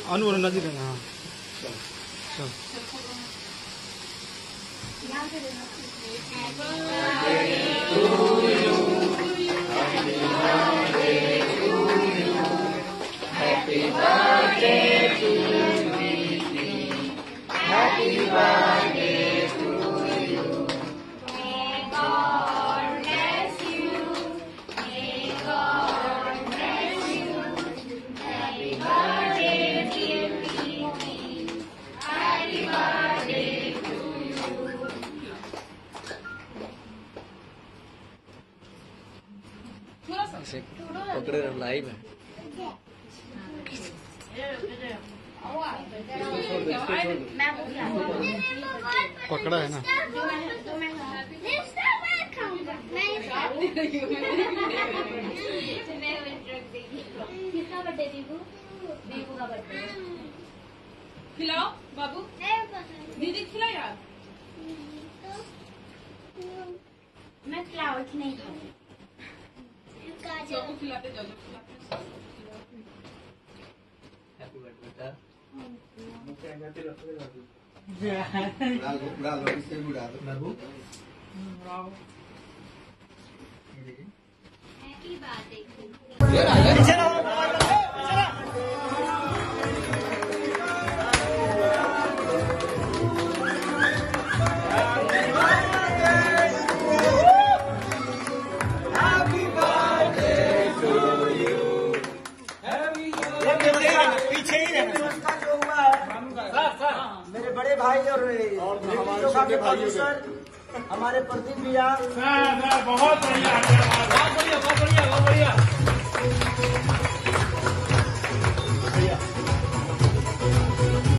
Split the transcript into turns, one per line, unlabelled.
अनु नजीक है। हाँ चल
पकड़े लाइव है।
पकड़ा है ना।
किसका बर्थडे? दीपू का बर्थडे।
खिलाओ बाबू, दीदी खिला यार।
मैं फ्लावर की नहीं खाऊंगी।
खिलाते जाओ।
हैप्पी बर्थडे
उड़ा लो इससे भी उड़ा दो बाबू।
Happy birthday.
पीछे ही रहना। जो हुआ है मेरे बड़े भाई और हमारे भाई सर, हमारे प्रदीप भैया, बहुत बढ़िया, बहुत बढ़िया, बहुत बढ़िया, बहुत बढ़िया।